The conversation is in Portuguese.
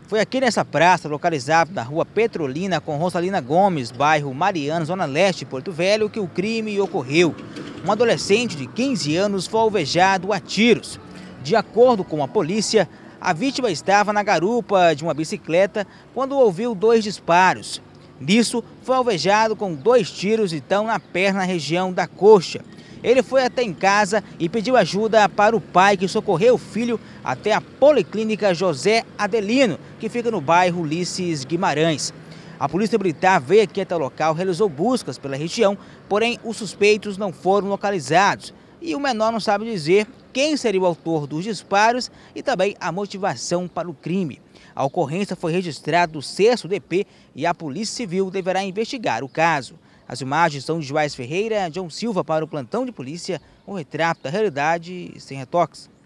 Foi aqui nessa praça, localizada na rua Petrolina com Rosalina Gomes, bairro Mariana, zona leste de Porto Velho, que o crime ocorreu. Um adolescente de 15 anos foi alvejado a tiros. De acordo com a polícia, a vítima estava na garupa de uma bicicleta quando ouviu 2 disparos. Nisso, foi alvejado com 2 tiros então na perna, na região da coxa. Ele foi até em casa e pediu ajuda para o pai, que socorreu o filho até a Policlínica José Adelino, que fica no bairro Ulisses Guimarães. A Polícia Militar veio aqui até o local, realizou buscas pela região, porém os suspeitos não foram localizados. E o menor não sabe dizer quem seria o autor dos disparos e também a motivação para o crime. A ocorrência foi registrada no 6º DP e a Polícia Civil deverá investigar o caso. As imagens são de Joás Ferreira, John Silva para o Plantão de Polícia, um retrato da realidade sem retoques.